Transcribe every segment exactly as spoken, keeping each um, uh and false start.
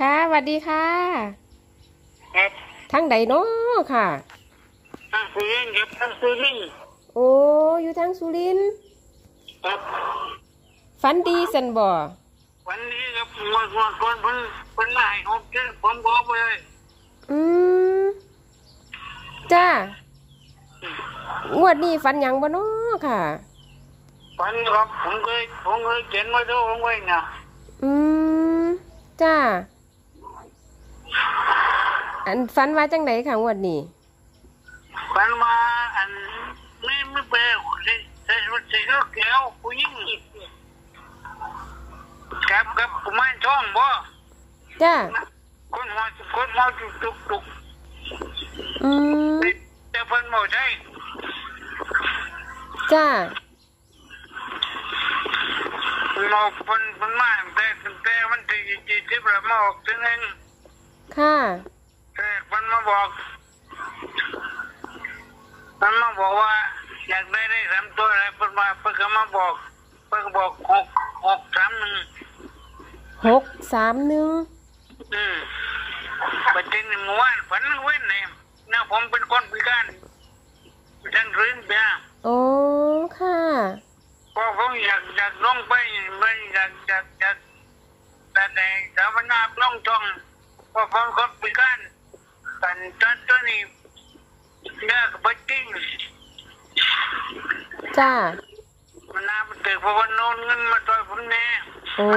ค่ะสวัสดีค่ะครับทั้งใดเนาะค่ะทางสุรินทร์ครับทางสุรินทร์โอ้อยู่ทางสุรินทร์ครับฝันดีสันบ่วันนี้ครับเมื่อก่อนก่อนเพิ่นเพิ่นมาให้ผมเจอผมบอกไปเลยอืมจ้างวดนี้ฝันหยังบ่เนาะค่ะฝันครับผมเคยผมเคยเขียนไว้ด้วยผมไว้นะอืมจ้าอันฝันว่าจังไดค่ะงวดนี้ฝันมาอันไม่ไม่เปลวใส่ใส่ชุดสีเขียวผู้หญิงครับครับผมไม่ช่องบ่จ้าคนหัวคนหัวจุกจุกจุกอืมแต่เพิ่นบ่ใช่จ้ามาเพิ่นเพิ่นมาแต่แต่มันที่ที่ที่ประมาออกถึงเองค่ะแต่เพิ่นมาบอกมันมาบอกว่าอยากได้ได้สามตัวอะไรเพิ่นมาเพิ่นก็มาบอกเพิ่นก็บอกหกหกสามหนึ่งหกสามหนึ่งอืมประเด็นเมื่อวานฝันเว้นเนี่ยนะผมเป็นคนพิการทั้งรื้นเบียโอ้ค่ะพอผมอยากอยากลงไปไม่อยากอยากอยากแต่ในสถาบันลงช่องพอผมคนพิการกันตอนตัวนี้ยากบัดจริงจ้ามันน่าเป็นเด็กเพราะว่าโน่นเงินมาต่อยผมแน่โอ้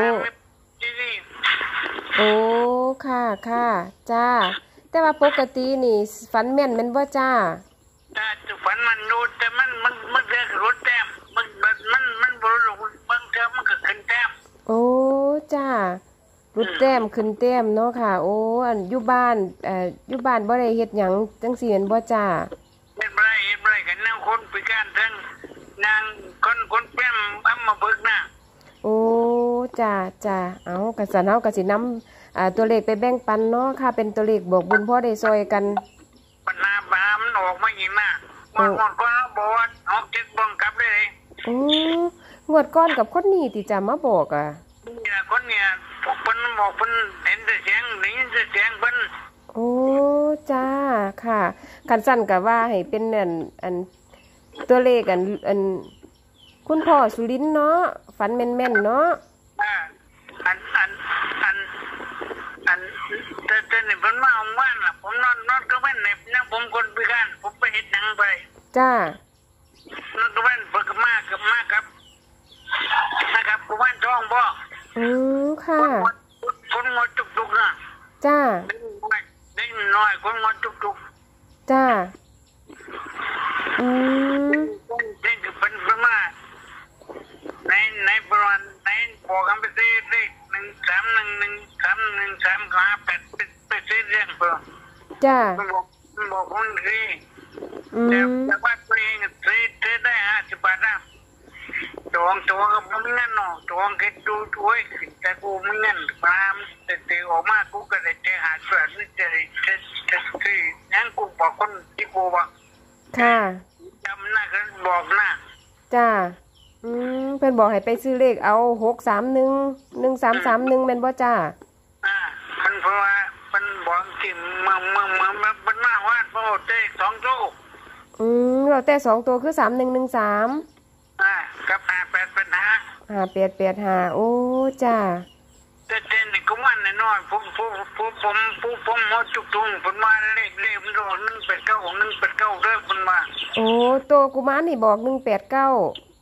โอ้ค่ะค่ะจ้าแต่ว่าปกตินี่ฝันแม่นแม่นบ่จ้าแต่ฝันมันดูแต่มันมันมันเรียกรถแต้มมันมันมันมันบริสุทธิ์บางเทอมันก็ขึ้นแต้มโอ้จ้ารุดแต้มขึ้นแต้มเนาะค่ะโอ้อันอยู่บ้านเอ่ออยู่บ้านบ่ได้เฮ็ดหยังจังซี่แม่นบ่จ้าเฮ็ดบ่ได้เฮ็ดบ่ได้กันนางคนพิการทั้งนางคนคนแป้มอำมาเบิกนะโอ้จ้าจ้าเอากะสันเฮาก็สินำอ่าตัวเลขไปแบ่งปันเนาะค่ะเป็นตัวเลขบอกบุญพ่อได้ซอยกันปัญหาบามันออกมาอีกนะมันหมดก็บอกว่าออกจิตบังคับได้เลยโอ้งวดก่อนกับคนนี้ที่จะมาบอกอ่ะเนี่ยคนเนี่ยเพิ่นบอกเพิ่นเห็นแต่เสียงได้ยินแต่เสียงเพิ่นโอ้จ้าค่ะคันสั่นก็ว่าให้เป็นอันอันตัวเลขอันอันคุณพ่อสุรินทร์เนาะฝันแม่นๆเนาะอ่าอันอันอันอันแต่แต่นี่เพิ่นมาเอาบ้านล่ะผมนอนนอนก็แม่นในนะผมคนพิการผมไปเฮ็ดหยังไปจ้านอนก็แม่นเพิ่นก็มากับมากับนะครับกูบ้านท้องบ่อือค่ะคนงอจุกๆนะจ้าเด็กน้อยคนงอจุกๆจ้าอืมเด็กเป็นประมาณในในประมาณในบอกกันไปสิเลขหนึ่งสามหนึ่งหนึ่งสามหนึ่งสามห้าแปดไปสิเรื่องเปล่าจ้าบอกบอกคนสิอืมแต่ว่าตัวเองสิสิได้ห้าสิบบาทนะจองจองกับมึงนั่นเนาะจองคิดดูช่วยแต่กูมึงนั่นพามแต่ตีออกมากูก็ได้เจอหาส่วนนี่จะจะจะที่งั้นกูบอกคนที่กูบอกค่ะจำหน้ากันบอกหน้าจ้าอืมเพิ่นบอกให้ไปซื้อเลขเอาหกสามหนึ่งหนึ่งสามสามหนึ่งแม่นบ่จ้าอ่าเพิ่นเพราะว่าเพิ่นบอกที่เมืองเมืองเมืองมันมาว่าโปรเจกสองตัวอืมเราแต่สองตัวคือสามหนึ่งหนึ่งสามอ่ากับห้าแปดเป็นห้าห้าแปดแปดห้าโอ้จ้าแต่เจนนี่ก็มันน้อยผมผมผมผมผมผมหมดจุกจุงผมมาเลขเลขมันโดนหนึ่งแปดเก้าหนึ่งแปดเก้าเด้อผมมาโอ้ตัวกุมารนี่บอกหนึ่งแปดเก้า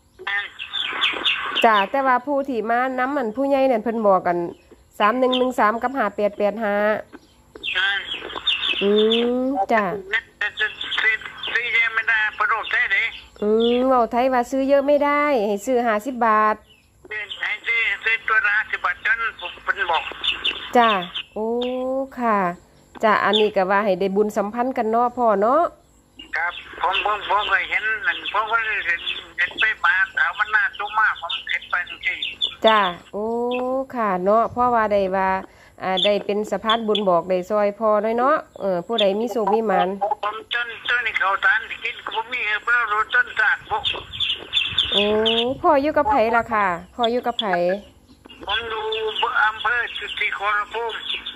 จ้าแต่ว่าผู้ที่มาน้ำมันผู้ใหญ่เนี่ยเพิ่นบอกกันสามหนึ่งหนึ่งสามกับห้าแปดแปดห้าอืมจ้าซื้อเยอะไม่ได้ประโดดได้เลยอืมเราไทยว่าซื้อเยอะไม่ได้ให้ซื้อห้าสิบบาทให้ซื้อซื้อตัวละห้าสิบบาทจนเป็นบอกจ้าโอ้ค่ะจ้าอันนี้ก็ว่าให้ได้บุญสัมพันธ์กันเนาะพ่อเนาะครับผมผมผมเคยเห็นนั่นผมก็เห็นเห็นไปมาถามมันน่าจุมากผมเห็นไปจริงจ้าโอ้ค่ะเนาะเพราะว่าได้ว่าอ่าได้เป็นสะพานบุญบอกได้ซอยพอน้อยเนาะเออผู้ใดมีสุขมีหมันผมจนจนนี่เขาทานที่กินผมมีเพื่อรู้จนสาดพวกโอ้พ่ออยู่กับไผล่ะค่ะพ่ออยู่กับไผผมดูอำเภอจุติโคราชภูมิ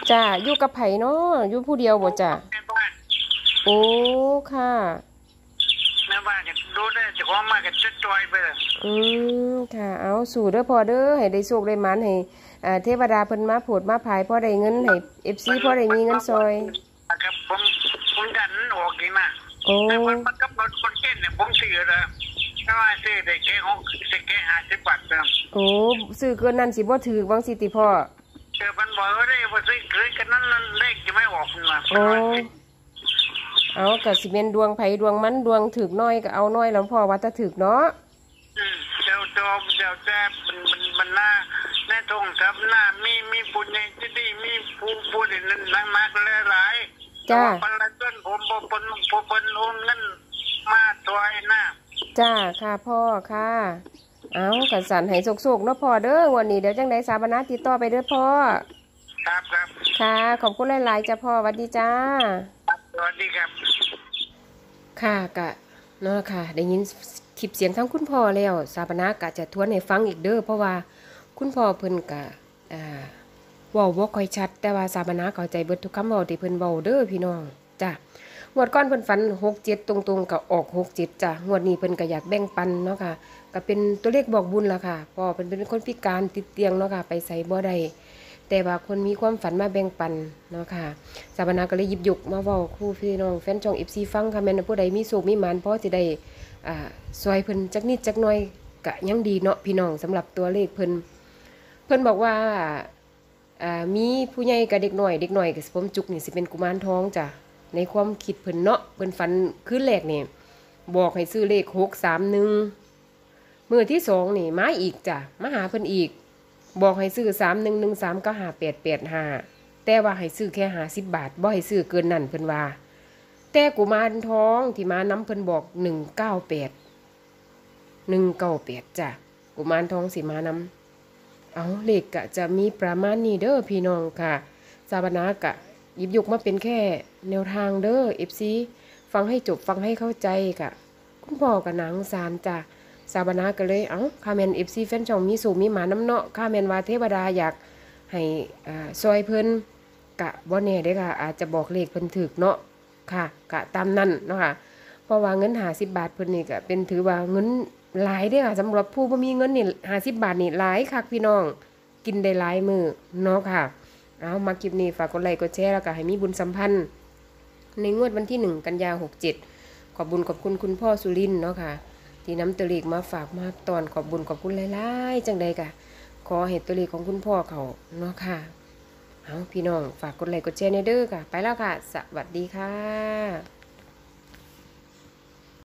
จ้าอยู่กับไผเนาะอยู่ผู้เดียวบ่จ้าแม่บ้านโอ้ค่ะแม่บ้านก็ดูได้เจะของมาก็จะจอยไปเลยอืมค่ะเอาสู่เด้อพอเด้อให้ได้โชคได้หมันให้อ่าเทวดาเพิ่นมาโผดมาภายพอได้เงินให้ เอฟ ซี พอได้มีเงินซอยครับผมผมดันออกอีกนะโอ้แต่มันมันกับรถคนเก่งเนี่ยผมซื้อเลยถ้าว่าซื้อได้แค่หกสิบแค่ห้าสิบบาทเดิมโอ้ซื้อเกินนั้นสิบ่ถือวังสิติพ่อเจอมันบอกว่าได้ว่าซื้อคืนกันนั้นนั่นเลขจะไม่ออกมาโอ้เอาก็สิเป็นดวงไผดวงมันดวงถึกน้อยก็เอาน้อยแล้วพ่อว่าถ้าถึกเนาะอืมเดี๋ยวเดี๋ยวเดี๋ยวจะมันมันมันหน้าแน่ทงครับหน้ามีมีปุญญาที่ดีมีผู้ผู้ที่นั่นนั่งมากเลยหลายจ้าปันละต้นผมผมผมผมผมโอนเงินมาตัวไอ้หน้าจ้าค่ะพ่อค่ะเอากันสั่นให้โศกๆเนาะพ่อเด้อวันนี้เดี๋ยวจังไดสาบนาติดต่อไปเด้อพ่อครับครับค่ะขอบคุณหลายๆจ้าพ่อสวัสดีจ้าสวัสดีครับค่ะกะเนาะค่ะได้ยินคลิปเสียงทั้งคุณพ่อแล้วสาบนากะจะทวนให้ฟังอีกเด้อเพราะว่าคุณพ่อเพิ่นกะอ่าเว้าบ่ค่อยชัด แต่ว่าสาบนาเข้าใจเบิดทุกคำเว้าที่เพิ่นเว้าเด้อพี่น้องจ้ะงวดก่อนเพิ่นฝันหกเจ็ดตรงๆก็ออกหกเจ็ดจ้ะงวดนี้เพิ่นก็อยากแบ่งปันเนาะค่ะก็เป็นตัวเลขบอกบุญล่ะค่ะพ่อเพิ่นเป็นคนพิการติดเตียงเนาะค่ะไปไสบ่ได้แต่ว่าคนมีความฝันมาแบ่งปันเนาะค่ะสาบนาก็เลยหยิบยกมาเว้าคู่พี่น้องแฟนช่อง เอฟ ซี ฟังค่ะแม่นผู้ใดมีโชคมีหมานพอสิได้อ่าซอยเพิ่นจักนิดจักหน่อยก็ยังดีเนาะพี่น้องสำหรับตัวเลขเพิ่นเพิ่นบอกว่าอ่ามีผู้ใหญ่กับเด็กน้อยเด็กน้อยก็สิผมจุกนี่สิเป็นกุมารทองจ้ะในความคิดเพิ่นเนาะเพิ่นฝันคืนแรกนี่บอกให้ซื้อเลขหกสามหนึ่งมื้อที่สองนี่มาอีกจ้ะมาหาเพิ่นอีกบอกให้ซื้อสามหนึ่งหนึ่งสามก็ห้าแปดแปดห้าแต่ว่าให้ซื้อแค่ห้าสิบบาทบ่ให้ซื้อเกินนั่นเพิ่นว่าแต่กุมารทองที่มานํเพิ่นบอกหนึ่งเก้าแปดหนึ่งเก้าแปดจ้ะกุมารทองสิมานำเอาเลขก็จะมีประมาณนี้เด้อพี่น้องค่ะสาบนากะหยิบยกมาเป็นแค่แนวทางเด้อ เอฟ ซี ฟังให้จบฟังให้เข้าใจกะคุณพ่อกับนางสารจ้ะสาบนาก็เลยเอ้าค่าแมน เอฟ ซี แฟนช่องมีสูมีหมาน้ำเนาะค่าแมนว่าเทวดาอยากให้อ่าซอยเพิ่นกะบ่แน่เด้อค่ะอาจจะบอกเลขเพิ่นถูกเนาะค่ะกะตามนั้นเนาะค่ะเพราะว่าเงินห้าสิบบาทเพิ่นนี่ก็เป็นถือว่าเงินหลายเด้อค่ะสำหรับผู้บ่มีเงินนี่ห้าสิบบาทนี่หลายคักพี่น้องกินได้หลายมื้อเนาะค่ะเอามาคลิปนี้ฝากกดไลค์กดแชร์แล้วก็ให้มีบุญสัมพันธ์ในงวดวันที่หนึ่งกันยาหกเจ็ดขอบบุญขอบคุณคุณพ่อสุรินทร์เนาะค่ะที่นำตัวเลขมาฝากมาตอนขอบบุญขอบคุณหลายๆจังใดกะขอเห็นตัวเลขของคุณพ่อเขาเนาะค่ะเอาพี่น้องฝากกดไลค์กดแชร์ในเด้อค่ะไปแล้วค่ะสวัสดีค่ะ